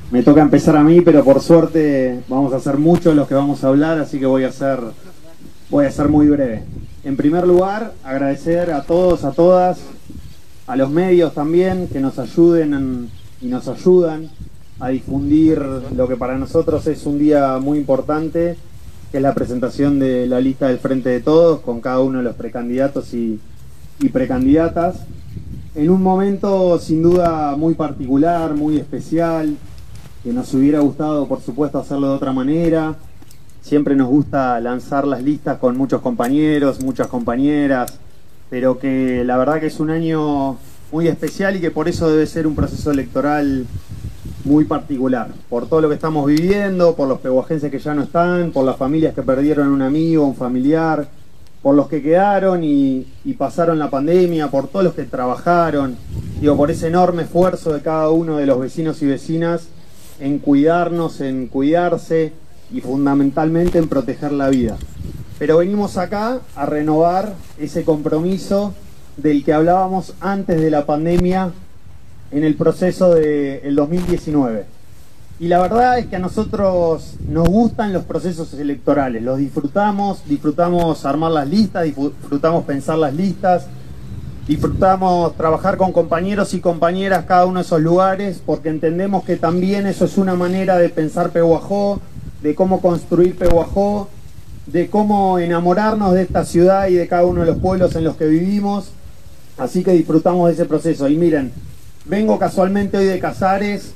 Me toca empezar a mí, pero por suerte vamos a ser muchos los que vamos a hablar, así que voy a ser muy breve. En primer lugar, agradecer a todos, a todas, a los medios también, que nos ayuden y nos ayudan a difundir lo que para nosotros es un día muy importante, que es la presentación de la lista del Frente de Todos, con cada uno de los precandidatos y precandidatas, en un momento sin duda muy particular, muy especial, que nos hubiera gustado, por supuesto, hacerlo de otra manera. Siempre nos gusta lanzar las listas con muchos compañeros, muchas compañeras, pero que la verdad que es un año muy especial y que por eso debe ser un proceso electoral muy particular, por todo lo que estamos viviendo, por los pehuajenses que ya no están, por las familias que perdieron un amigo, un familiar, por los que quedaron y pasaron la pandemia, por todos los que trabajaron, digo, por ese enorme esfuerzo de cada uno de los vecinos y vecinas en cuidarnos, en cuidarse y fundamentalmente en proteger la vida. Pero venimos acá a renovar ese compromiso del que hablábamos antes de la pandemia en el proceso del 2019. Y la verdad es que a nosotros nos gustan los procesos electorales, los disfrutamos armar las listas, disfrutamos pensar las listas, disfrutamos trabajar con compañeros y compañeras cada uno de esos lugares, porque entendemos que también eso es una manera de pensar Pehuajó, de cómo construir Pehuajó, de cómo enamorarnos de esta ciudad y de cada uno de los pueblos en los que vivimos. Así que disfrutamos de ese proceso. Y miren, vengo casualmente hoy de Casares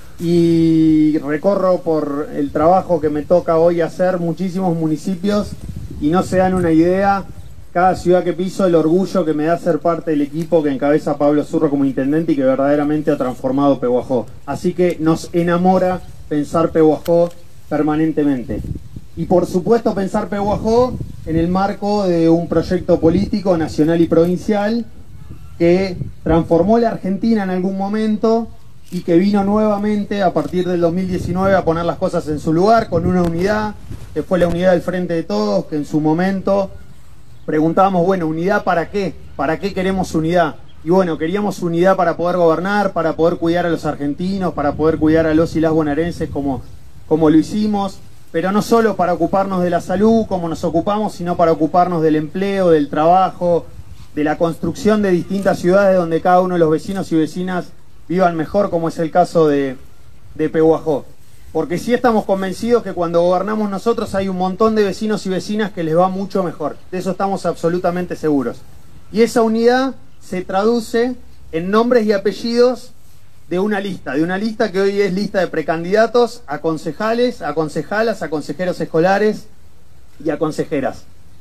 y recorro por el trabajo que me toca hoy hacer muchísimos municipios y no se dan una idea, cada ciudad que piso, el orgullo que me da ser parte del equipo que encabeza Pablo Zurro como intendente y que verdaderamente ha transformado Pehuajó. Así que nos enamora pensar Pehuajó permanentemente. Y por supuesto pensar Pehuajó en el marco de un proyecto político nacional y provincial que transformó la Argentina en algún momento y que vino nuevamente a partir del 2019 a poner las cosas en su lugar con una unidad, que fue la unidad del Frente de Todos, que en su momento preguntábamos, bueno, ¿unidad para qué? ¿Para qué queremos unidad? Y bueno, queríamos unidad para poder gobernar, para poder cuidar a los argentinos, para poder cuidar a los y las bonaerenses como lo hicimos, pero no solo para ocuparnos de la salud como nos ocupamos, sino para ocuparnos del empleo, del trabajo, de la construcción de distintas ciudades donde cada uno de los vecinos y vecinas vivan mejor, como es el caso de Pehuajó. Porque sí estamos convencidos que cuando gobernamos nosotros hay un montón de vecinos y vecinas que les va mucho mejor. De eso estamos absolutamente seguros. Y esa unidad se traduce en nombres y apellidos de una lista que hoy es lista de precandidatos a concejales, a concejalas, a consejeros escolares y a consejeras.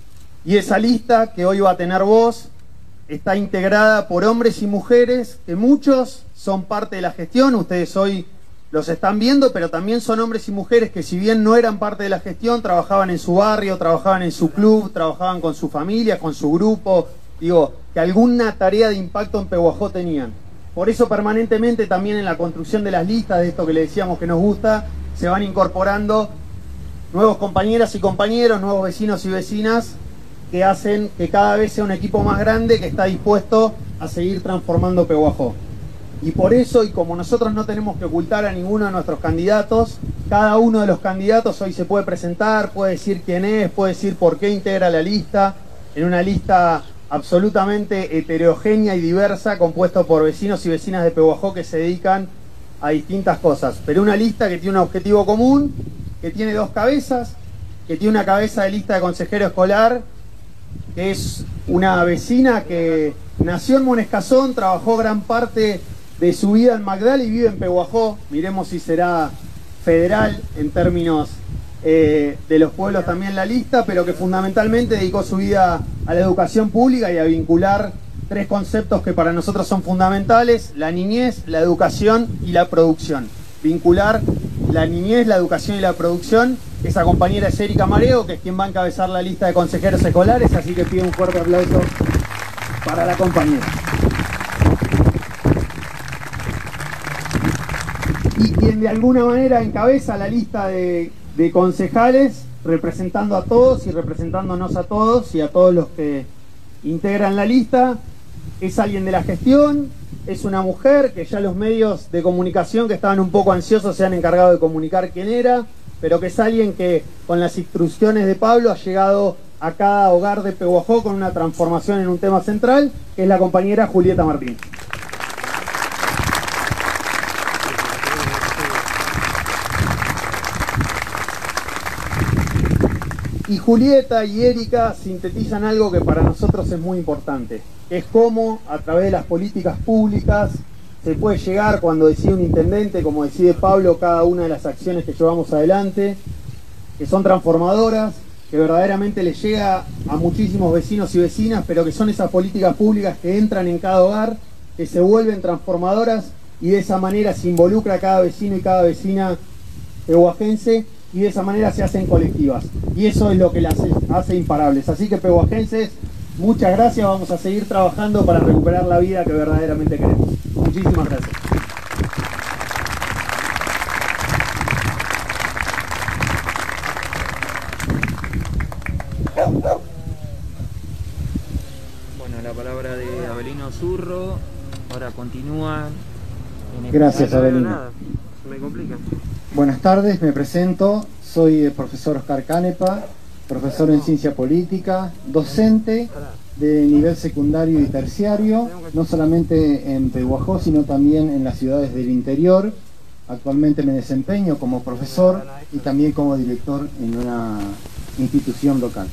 Y esa lista que hoy va a tener voz está integrada por hombres y mujeres que muchos son parte de la gestión, ustedes hoy los están viendo, pero también son hombres y mujeres que si bien no eran parte de la gestión, trabajaban en su barrio, trabajaban en su club, trabajaban con su familia, con su grupo, digo, que alguna tarea de impacto en Pehuajó tenían. Por eso permanentemente también en la construcción de las listas, de esto que le decíamos que nos gusta, se van incorporando nuevos compañeras y compañeros, nuevos vecinos y vecinas que hacen que cada vez sea un equipo más grande que está dispuesto a seguir transformando Pehuajó. Y por eso, y como nosotros no tenemos que ocultar a ninguno de nuestros candidatos, cada uno de los candidatos hoy se puede presentar, puede decir quién es, puede decir por qué integra la lista, en una lista absolutamente heterogénea y diversa, compuesta por vecinos y vecinas de Pehuajó que se dedican a distintas cosas. Pero una lista que tiene un objetivo común, que tiene dos cabezas, que tiene una cabeza de lista de consejero escolar, que es una vecina que nació en Monescazón, trabajó gran parte de su vida en Magdala y vive en Pehuajó. Miremos si será federal en términos de los pueblos también la lista, pero que fundamentalmente dedicó su vida a la educación pública y a vincular tres conceptos que para nosotros son fundamentales: la niñez, la educación y la producción. Vincular la niñez, la educación y la producción. Esa compañera es Erika Mareo, que es quien va a encabezar la lista de consejeros escolares, así que pido un fuerte aplauso para la compañera. Y quien de alguna manera encabeza la lista de concejales, representando a todos y representándonos a todos y a todos los que integran la lista, es alguien de la gestión, es una mujer que ya los medios de comunicación que estaban un poco ansiosos se han encargado de comunicar quién era, pero que es alguien que con las instrucciones de Pablo ha llegado a cada hogar de Pehuajó con una transformación en un tema central, que es la compañera Julieta Martín. Y Julieta y Erika sintetizan algo que para nosotros es muy importante, que es cómo a través de las políticas públicas se puede llegar, cuando decide un intendente, como decide Pablo, cada una de las acciones que llevamos adelante, que son transformadoras, que verdaderamente les llega a muchísimos vecinos y vecinas, pero que son esas políticas públicas que entran en cada hogar, que se vuelven transformadoras y de esa manera se involucra a cada vecino y cada vecina pehuajense, y de esa manera se hacen colectivas. Y eso es lo que las hace imparables. Así que, pehuajenses, muchas gracias. Vamos a seguir trabajando para recuperar la vida que verdaderamente queremos. Muchísimas gracias. Bueno, la palabra de Abelino Zurro. Ahora continúa. Gracias, Abelino. Nada, se me complica. Buenas tardes, me presento. Soy el profesor Oscar Canepa, profesor en ciencia política, docente de nivel secundario y terciario, no solamente en Pehuajó, sino también en las ciudades del interior. Actualmente me desempeño como profesor y también como director en una institución local.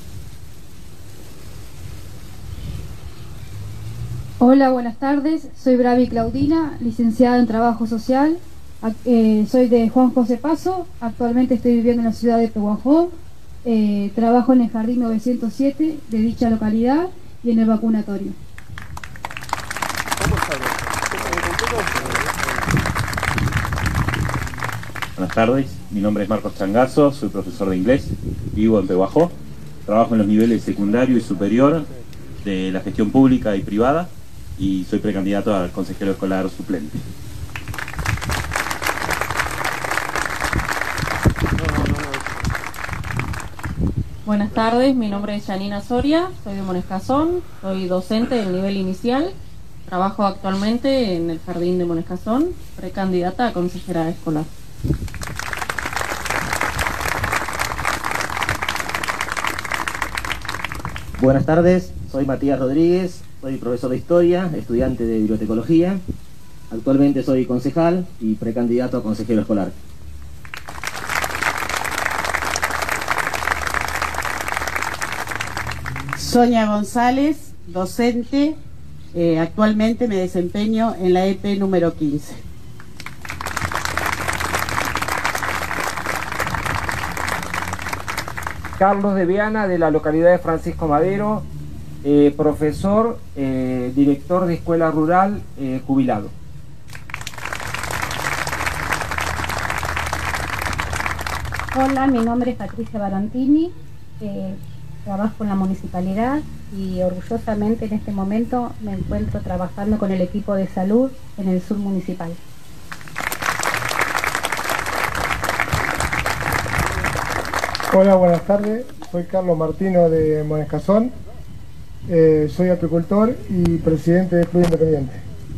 Hola, buenas tardes. Soy Bravi Claudina, licenciada en Trabajo Social. Soy de Juan José Paso. Actualmente estoy viviendo en la ciudad de Pehuajó. Trabajo en el Jardín 907 de dicha localidad y en el vacunatorio. Buenas tardes, mi nombre es Marcos Changazo, soy profesor de inglés, vivo en Pehuajó, trabajo en los niveles secundario y superior de la gestión pública y privada y soy precandidato al consejero escolar suplente. Buenas tardes, mi nombre es Janina Soria, soy de Monescazón, soy docente del nivel inicial, trabajo actualmente en el Jardín de Monescazón, precandidata a consejera escolar. Buenas tardes, soy Matías Rodríguez, soy profesor de historia, estudiante de bibliotecología, actualmente soy concejal y precandidato a consejero escolar. Sonia González, docente, actualmente me desempeño en la EP número 15. Carlos de Viana, de la localidad de Francisco Madero, profesor, director de escuela rural, jubilado. Hola, mi nombre es Patricia Barantini, trabajo en la municipalidad y orgullosamente en este momento me encuentro trabajando con el equipo de salud en el sur municipal. Hola, buenas tardes, soy Carlos Martino de Monescazón, soy apicultor y presidente del Club Independiente.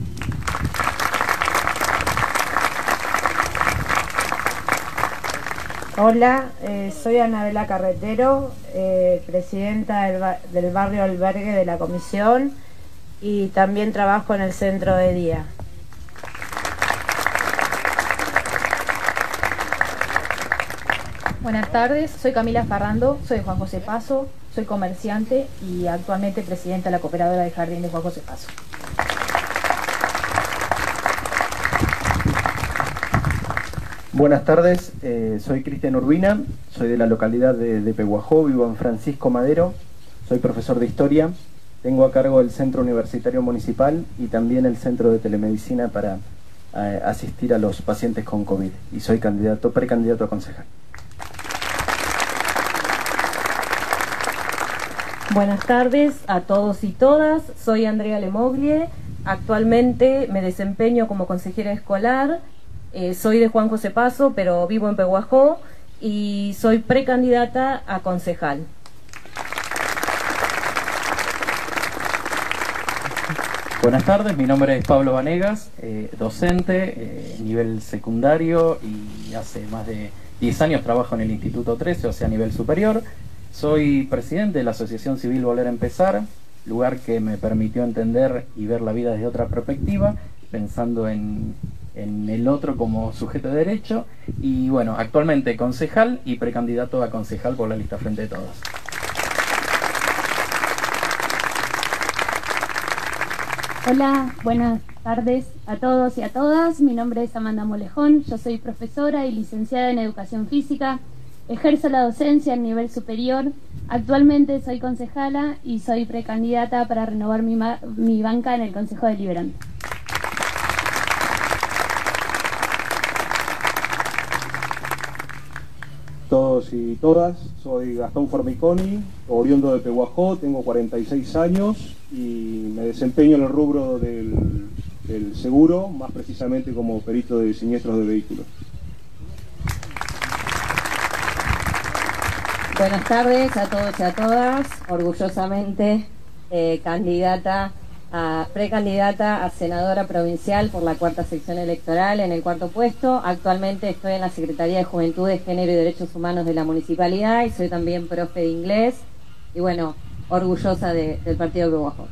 Hola, soy Anabela Carretero, presidenta del barrio Albergue de la comisión y también trabajo en el centro de día. Buenas tardes, soy Camila Farrando, soy de Juan José Paso, soy comerciante y actualmente presidenta de la cooperadora del Jardín de Juan José Paso. Buenas tardes, soy Cristian Urbina, soy de la localidad de Pehuajó, vivo en Francisco Madero, soy profesor de historia, tengo a cargo el Centro Universitario Municipal y también el Centro de Telemedicina para asistir a los pacientes con COVID y soy precandidato a concejal. Buenas tardes a todos y todas, soy Andrea Lemoglie, actualmente me desempeño como consejera escolar, soy de Juan José Paso, pero vivo en Pehuajó y soy precandidata a concejal. Buenas tardes, mi nombre es Pablo Vanegas, docente, nivel secundario, y hace más de 10 años trabajo en el Instituto 13, o sea, a nivel superior. Soy presidente de la Asociación Civil Volver a Empezar, lugar que me permitió entender y ver la vida desde otra perspectiva, pensando en el otro como sujeto de derecho. Y bueno, actualmente concejal y precandidato a concejal por la lista Frente de Todos. Hola, buenas tardes a todos y a todas. Mi nombre es Amanda Molejón, yo soy profesora y licenciada en Educación Física. Ejerzo la docencia en nivel superior. Actualmente soy concejala y soy precandidata para renovar mi banca en el Consejo Deliberante. Todos y todas, soy Gastón Formiconi, oriundo de Pehuajó, tengo 46 años y me desempeño en el rubro del seguro, más precisamente como perito de siniestros de vehículos. Buenas tardes a todos y a todas, orgullosamente precandidata a senadora provincial por la 4ª sección electoral en el 4º puesto. Actualmente estoy en la Secretaría de Juventud, Género y Derechos Humanos de la Municipalidad y soy también profe de inglés y bueno, orgullosa del partido de Pehuajó.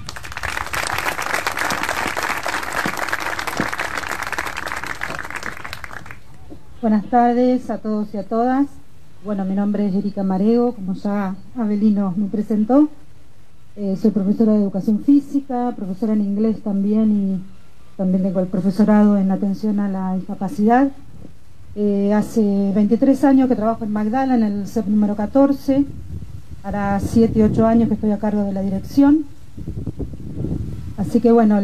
Buenas tardes a todos y a todas. Bueno, mi nombre es Erika Marego, como ya Abelino me presentó. Soy profesora de Educación Física, profesora en inglés también y también tengo el profesorado en atención a la discapacidad. Hace 23 años que trabajo en Magdala, en el CEP número 14. Hará 7 u 8 años que estoy a cargo de la dirección. Así que bueno,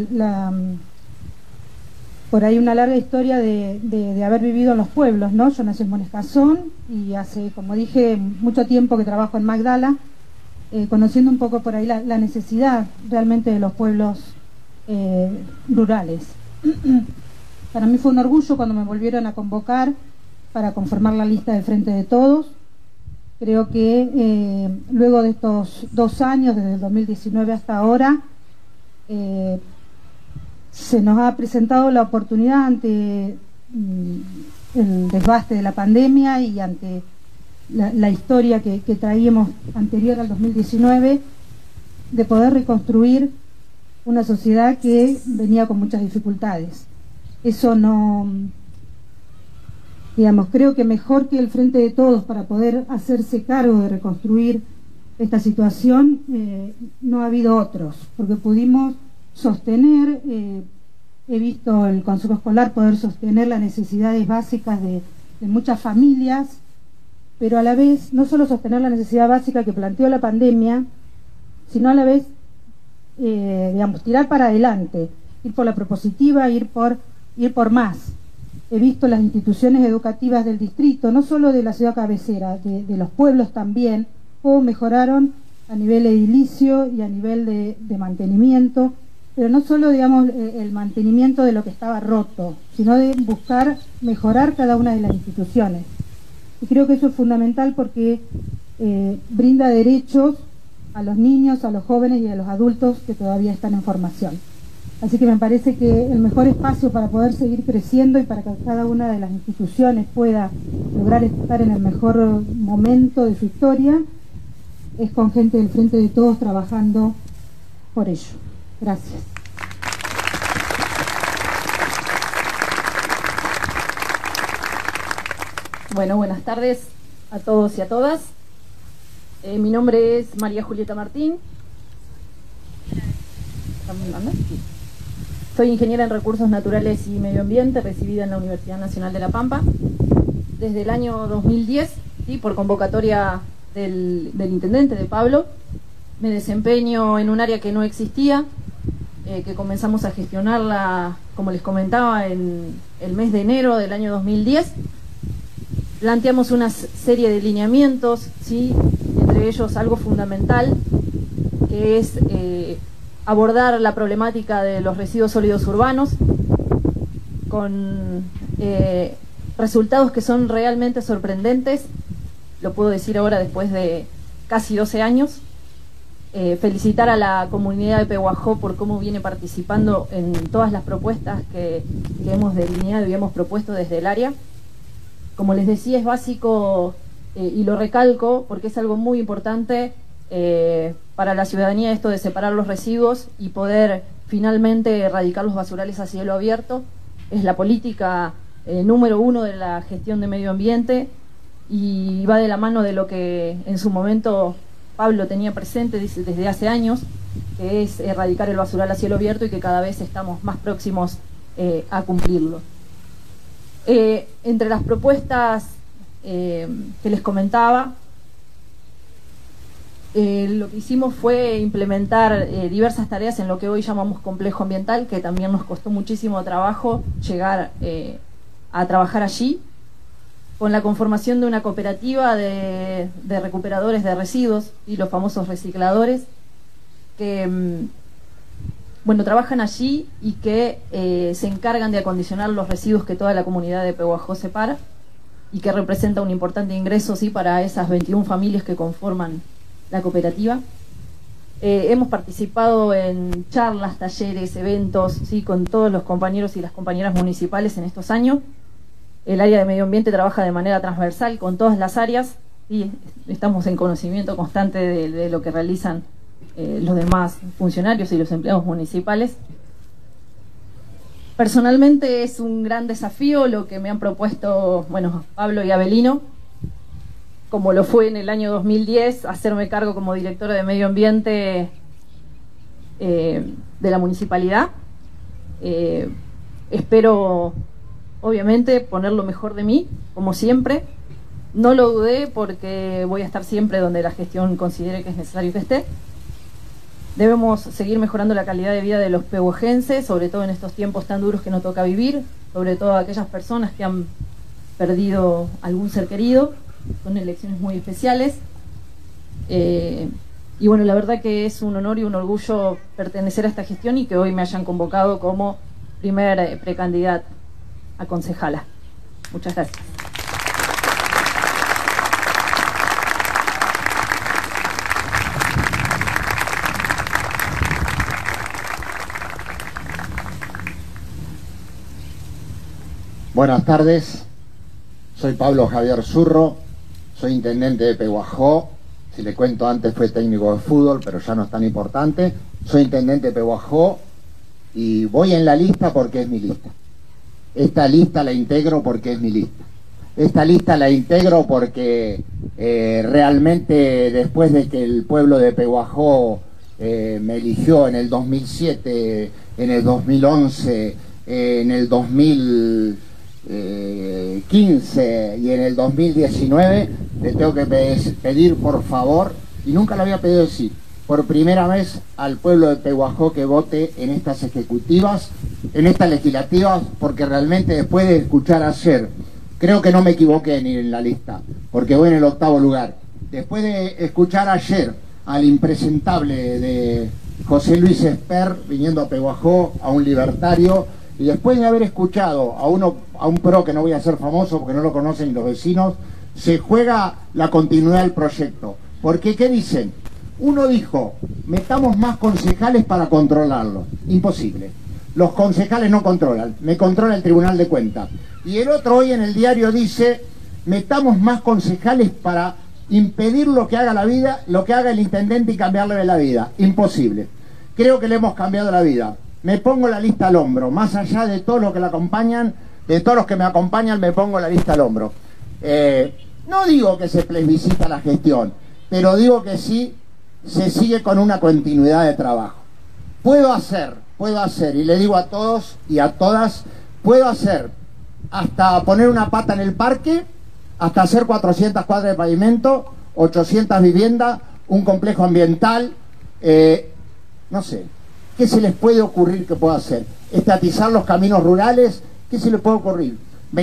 por ahí una larga historia de haber vivido en los pueblos, ¿no? Yo nací en Monescazón y hace, como dije, mucho tiempo que trabajo en Magdala, conociendo un poco por ahí la necesidad realmente de los pueblos rurales. Para mí fue un orgullo cuando me volvieron a convocar para conformar la lista de Frente de Todos. Creo que luego de estos 2 años, desde el 2019 hasta ahora, se nos ha presentado la oportunidad ante el desgaste de la pandemia y ante la historia que traíamos anterior al 2019, de poder reconstruir una sociedad que venía con muchas dificultades. Eso no, digamos, creo que mejor que el Frente de Todos para poder hacerse cargo de reconstruir esta situación, no ha habido otros, porque pudimos sostener, he visto el Consejo Escolar poder sostener las necesidades básicas de muchas familias, pero a la vez no solo sostener la necesidad básica que planteó la pandemia, sino a la vez, digamos, tirar para adelante, ir por la propositiva, ir por más. He visto las instituciones educativas del distrito, no solo de la ciudad cabecera, de los pueblos también, cómo mejoraron a nivel edilicio y a nivel de mantenimiento, pero no solo, digamos, el mantenimiento de lo que estaba roto, sino de buscar mejorar cada una de las instituciones. Y creo que eso es fundamental porque brinda derechos a los niños, a los jóvenes y a los adultos que todavía están en formación. Así que me parece que el mejor espacio para poder seguir creciendo y para que cada una de las instituciones pueda lograr estar en el mejor momento de su historia es con gente del Frente de Todos trabajando por ello. Gracias. Bueno, buenas tardes a todos y a todas. Mi nombre es María Julieta Martín. Soy ingeniera en Recursos Naturales y Medio Ambiente, recibida en la Universidad Nacional de La Pampa. Desde el año 2010, ¿sí?, por convocatoria del intendente, de Pablo, me desempeño en un área que no existía, que comenzamos a gestionarla, como les comentaba, en el mes de enero del año 2010. Planteamos una serie de lineamientos, ¿sí?, entre ellos algo fundamental, que es abordar la problemática de los residuos sólidos urbanos, con resultados que son realmente sorprendentes, lo puedo decir ahora después de casi 12 años. felicitar a la comunidad de Pehuajó por cómo viene participando en todas las propuestas que hemos delineado y hemos propuesto desde el área. Como les decía, es básico, y lo recalco porque es algo muy importante para la ciudadanía, esto de separar los residuos y poder finalmente erradicar los basurales a cielo abierto. Es la política número 1 de la gestión de medio ambiente y va de la mano de lo que en su momento Pablo tenía presente desde hace años, que es erradicar el basural a cielo abierto y que cada vez estamos más próximos a cumplirlo. Entre las propuestas que les comentaba, lo que hicimos fue implementar diversas tareas en lo que hoy llamamos complejo ambiental, que también nos costó muchísimo trabajo llegar a trabajar allí, con la conformación de una cooperativa de recuperadores de residuos y los famosos recicladores, que bueno, trabajan allí y que se encargan de acondicionar los residuos que toda la comunidad de Pehuajó separa, y que representa un importante ingreso, sí, para esas 21 familias que conforman la cooperativa. Hemos participado en charlas, talleres, eventos, sí, con todos los compañeros y las compañeras municipales en estos años. El área de medio ambiente trabaja de manera transversal con todas las áreas y estamos en conocimiento constante de lo que realizan los demás funcionarios y los empleados municipales. Personalmente es un gran desafío lo que me han propuesto, bueno, Pablo y Abelino, como lo fue en el año 2010, hacerme cargo como directora de medio ambiente de la municipalidad. Espero, obviamente, poner lo mejor de mí, como siempre. No lo dudé porque voy a estar siempre donde la gestión considere que es necesario que esté. Debemos seguir mejorando la calidad de vida de los pehuajenses, sobre todo en estos tiempos tan duros que nos toca vivir, sobre todo aquellas personas que han perdido algún ser querido. Son elecciones muy especiales. Y bueno, la verdad que es un honor y un orgullo pertenecer a esta gestión y que hoy me hayan convocado como primer precandidata a concejala. Muchas gracias. Buenas tardes, soy Pablo Javier Zurro, soy intendente de Pehuajó. Si le cuento, antes fue técnico de fútbol, pero ya no es tan importante. Soy intendente de Pehuajó y voy en la lista porque es mi lista. Esta lista la integro porque es mi lista. Esta lista la integro porque realmente después de que el pueblo de Pehuajó me eligió en el 2007, en el 2011, en el 2015 y en el 2019, le tengo que pedir por favor, y nunca lo había pedido decir, por primera vez al pueblo de Pehuajó que vote en estas ejecutivas, en estas legislativas, porque realmente después de escuchar ayer, creo que no me equivoqué ni en la lista, porque voy en el 8º lugar. Después de escuchar ayer al impresentable de José Luis Esper viniendo a Pehuajó, a un libertario, y después de haber escuchado a un pro que no voy a hacer famoso porque no lo conocen ni los vecinos, se juega la continuidad del proyecto. Porque, ¿qué dicen? Uno dijo, metamos más concejales para controlarlo. Imposible. Los concejales no controlan, me controla el Tribunal de Cuentas. Y el otro hoy en el diario dice, metamos más concejales para impedir lo que haga la vida, lo que haga el intendente y cambiarle la vida. Imposible. Creo que le hemos cambiado la vida. Me pongo la lista al hombro, más allá de todos los que la acompañan, de todos los que me acompañan, me pongo la lista al hombro. No digo que se plebiscita la gestión, pero digo que sí se sigue con una continuidad de trabajo. Puedo hacer, y le digo a todos y a todas, puedo hacer hasta poner una pata en el parque, hasta hacer 400 cuadras de pavimento, 800 viviendas, un complejo ambiental, no sé. ¿Qué se les puede ocurrir que pueda hacer? Estatizar los caminos rurales, ¿qué se les puede ocurrir?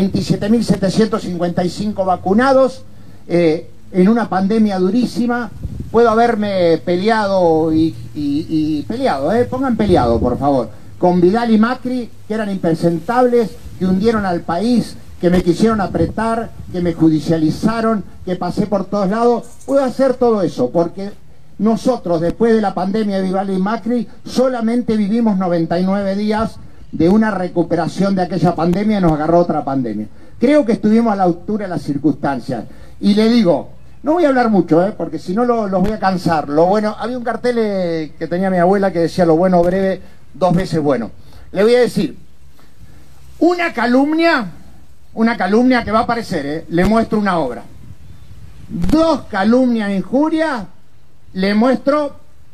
27.755 vacunados, en una pandemia durísima. Puedo haberme peleado pongan peleado por favor, con Vidal y Macri, que eran impresentables, que hundieron al país, que me quisieron apretar, que me judicializaron, que pasé por todos lados. Puedo hacer todo eso porque nosotros, después de la pandemia de Vidal y Macri, solamente vivimos 99 días de una recuperación de aquella pandemia y nos agarró otra pandemia. Creo que estuvimos a la altura de las circunstancias. Y le digo, no voy a hablar mucho, porque si no los voy a cansar. Lo bueno, había un cartel que tenía mi abuela que decía: lo bueno breve, 2 veces bueno. Le voy a decir, una calumnia que va a aparecer, le muestro una obra. 2 calumnias, injurias, le muestro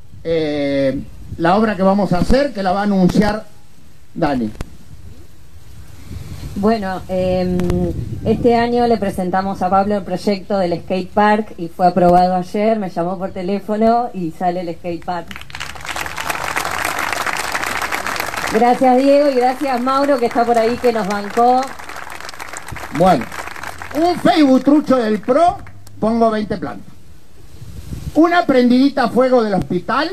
la obra que vamos a hacer, que la va a anunciar Dani. Bueno, este año le presentamos a Pablo el proyecto del skate park y fue aprobado ayer. Me llamó por teléfono y sale el skate park. Gracias, Diego, y gracias, Mauro, que está por ahí, que nos bancó. Bueno, un Facebook trucho del PRO, pongo 20 plantas. Una prendidita a fuego del hospital,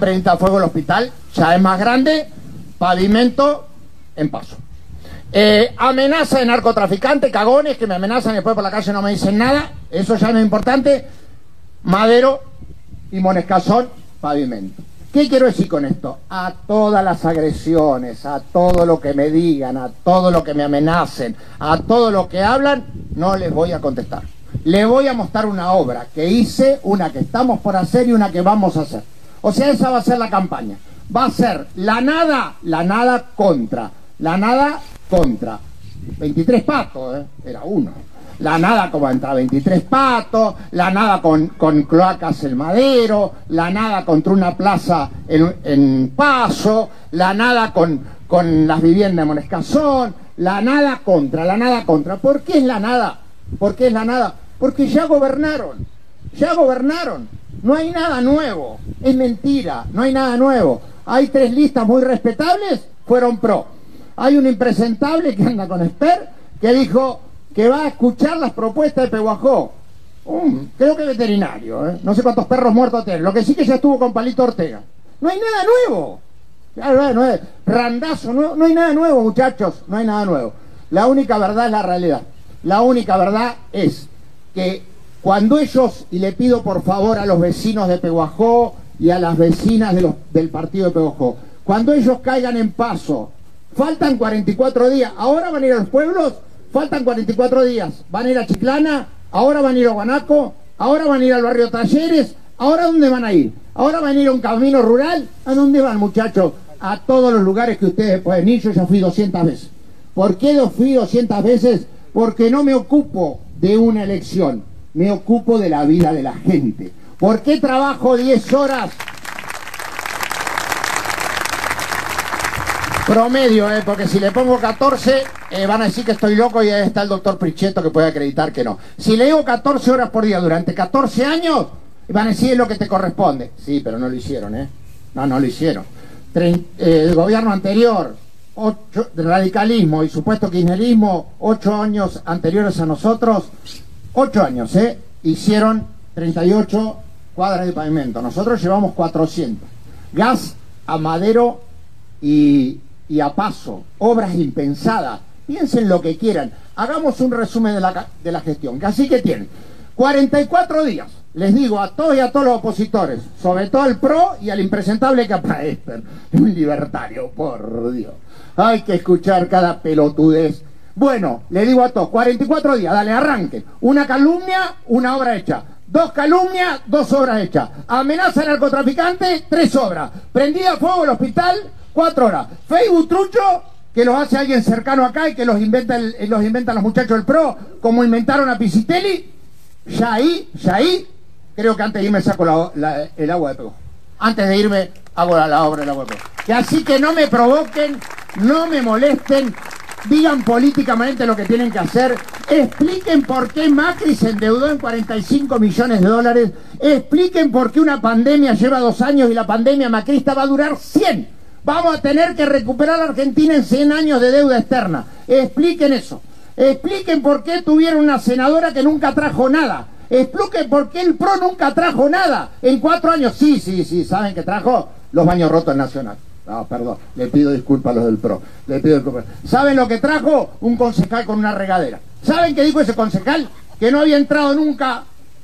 ya es más grande, pavimento en Paso. Amenaza de narcotraficantes, cagones que me amenazan y después por la calle no me dicen nada, eso ya no es importante. Madero y Monescazón, pavimento. ¿Qué quiero decir con esto? A todas las agresiones, a todo lo que me digan, a todo lo que me amenacen, a todo lo que hablan, no les voy a contestar. Le voy a mostrar una obra que hice, una que estamos por hacer y una que vamos a hacer. O sea, esa va a ser la campaña. Va a ser la nada contra. 23 patos, era uno. La nada contra 23 patos, la nada con cloacas en Madero, la nada contra una plaza en Paso, la nada con las viviendas de Monescazón, la nada contra. ¿Por qué es la nada? Porque ya gobernaron. No hay nada nuevo, es mentira, no hay nada nuevo. Hay 3 listas muy respetables, fueron PRO. Hay un impresentable que anda con Esper, que dijo que va a escuchar las propuestas de Pehuajó. Creo que veterinario, no sé cuántos perros muertos tiene. Lo que sí que ya estuvo con Palito Ortega. No hay nada nuevo. No es randazo, no hay nada nuevo, muchachos, no hay nada nuevo. La única verdad es la realidad. La única verdad es que cuando ellos, y le pido por favor a los vecinos de Pehuajó y a las vecinas del partido de Pehuajó, cuando ellos caigan en Paso, faltan 44 días, ahora van a ir a los pueblos, faltan 44 días, van a ir a Chiclana, ahora van a ir a Guanaco, ahora van a ir al barrio Talleres, ahora ¿dónde van a ir? Ahora van a ir a un camino rural. ¿A dónde van, muchachos? A todos los lugares que ustedes pueden ir. Yo ya fui 200 veces. ¿Por qué fui 200 veces? Porque no me ocupo de una elección, me ocupo de la vida de la gente. ¿Por qué trabajo 10 horas? Promedio, porque si le pongo 14, van a decir que estoy loco y ahí está el doctor Prichetto que puede acreditar que no. Si le digo 14 horas por día durante 14 años, van a decir es lo que te corresponde. Sí, pero no lo hicieron, No lo hicieron. El gobierno anterior, radicalismo y supuesto kirchnerismo, 8 años anteriores a nosotros, 8 años, hicieron 38 cuadras de pavimento. Nosotros llevamos 400. Gas a Madero y a Paso, obras impensadas. Piensen lo que quieran. Hagamos un resumen de la gestión. Así que tienen 44 días. Les digo a todos y a todos los opositores, sobre todo al PRO y al impresentable Capa Esper, un libertario, por Dios. Hay que escuchar cada pelotudez. Bueno, le digo a todos, 44 días, dale, arranquen. Una calumnia, una obra hecha. 2 calumnias, 2 obras hechas. Amenaza al narcotraficante, 3 obras. Prendida a fuego el hospital, 4 horas. Facebook trucho, que los hace alguien cercano acá y que los inventan los muchachos del PRO, como inventaron a Pisitelli. Ya ahí, creo que antes de irme saco el agua de Pehuajó. Antes de irme hago la obra del agua de Pehuajó. Que así que no me provoquen, no me molesten, digan políticamente lo que tienen que hacer, expliquen por qué Macri se endeudó en 45 millones de dólares, expliquen por qué una pandemia lleva 2 años y la pandemia macrista va a durar 100. Vamos a tener que recuperar a Argentina en 100 años de deuda externa. Expliquen eso. Expliquen por qué tuvieron una senadora que nunca trajo nada. Expliquen por qué el PRO nunca trajo nada en 4 años. Sí, ¿saben qué trajo? Los baños rotos Nacional. No, perdón, le pido disculpas a los del PRO. ¿Saben lo que trajo? Un concejal con una regadera. ¿Saben qué dijo ese concejal? Que no había entrado nunca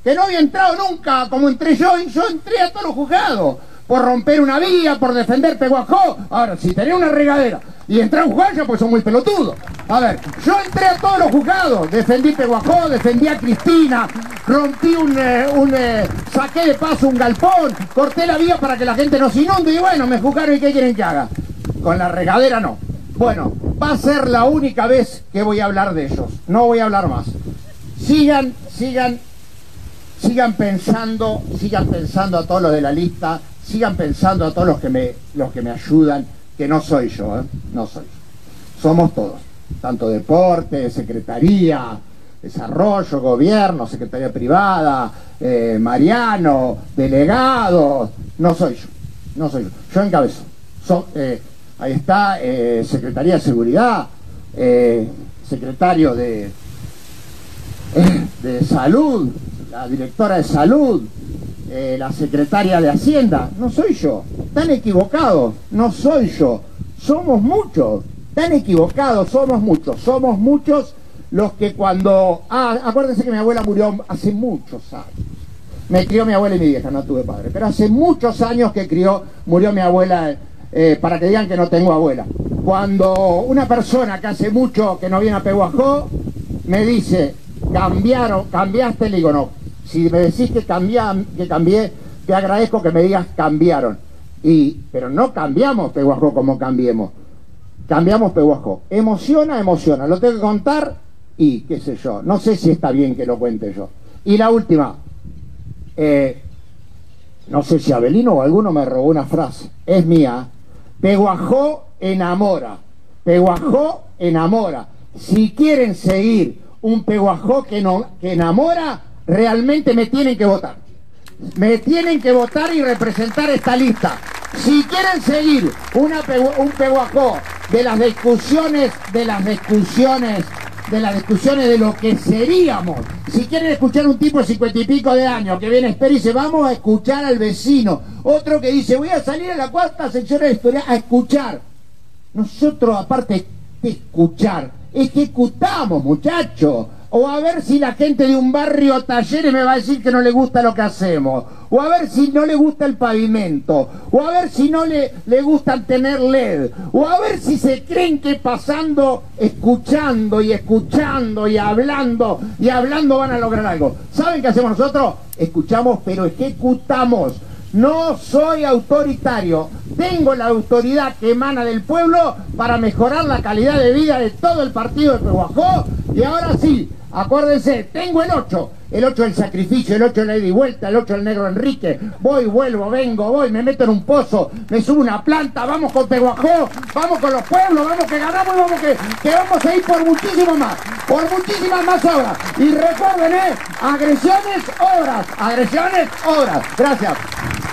que no había entrado nunca como entré yo, y yo entré a todos los juzgados, por romper una vía, por defender Peguajó. Ahora, si tenés una regadera y entré a un juzgado, pues son muy pelotudos. A ver, yo entré a todos los juzgados, defendí Peguajó, defendí a Cristina, rompí saqué de paso un galpón, corté la vía para que la gente no se inunde, y bueno, me juzgaron, ¿y qué quieren que haga? Con la regadera no. Bueno, va a ser la única vez que voy a hablar de ellos, no voy a hablar más. Sigan pensando a todos los de la lista, sigan pensando a todos los que me ayudan, que no soy yo, no soy yo. Somos todos, tanto deporte, secretaría, desarrollo, gobierno, secretaría privada, Mariano, delegados, no soy yo. Yo encabezo. Ahí está, Secretaría de Seguridad, secretario de Salud, la directora de Salud, la secretaria de Hacienda. No soy yo. Están equivocados. No soy yo. Somos muchos. Están equivocados. Somos muchos. Somos muchos los que cuando... acuérdense que mi abuela murió hace muchos años. Me crió mi abuela y mi vieja, no tuve padre. Pero hace muchos años que murió mi abuela, para que digan que no tengo abuela. Cuando una persona que hace mucho que no viene a Peguajó me dice, cambiaste, le digo no. Si me decís que cambié, te agradezco que me digas cambiaron. Pero no cambiamos Peguajó como cambiemos. Cambiamos Peguajó. Emociona. Lo tengo que contar y qué sé yo. No sé si está bien que lo cuente yo. Y la última. No sé si Abelino o alguno me robó una frase. Es mía. Peguajó enamora. Peguajó enamora. Si quieren seguir un Peguajó que enamora, realmente me tienen que votar. Me tienen que votar y representar esta lista. Si quieren seguir un Peguajó de las discusiones de lo que seríamos, si quieren escuchar un tipo de 50 y pico de años que viene a espera y dice vamos a escuchar al vecino, otro que dice voy a salir a la cuarta sección de la historia a escuchar. Nosotros, aparte de escuchar, ejecutamos, muchachos. O a ver si la gente de un barrio Talleres me va a decir que no le gusta lo que hacemos, o a ver si no le gusta el pavimento, o a ver si no le gusta tener LED, o a ver si se creen que pasando, escuchando y hablando van a lograr algo. ¿Saben qué hacemos nosotros? Escuchamos pero ejecutamos. No soy autoritario, tengo la autoridad que emana del pueblo para mejorar la calidad de vida de todo el partido de Peguajó. Y ahora sí, acuérdense, tengo el 8 del sacrificio, el 8 de la ida y vuelta, el 8 del negro Enrique, voy, vuelvo, vengo, me meto en un pozo, me subo una planta, vamos con Peguajó, vamos con los pueblos, vamos que ganamos y vamos que vamos a ir por muchísimas más obras. Y recuerden, agresiones, obras. Gracias.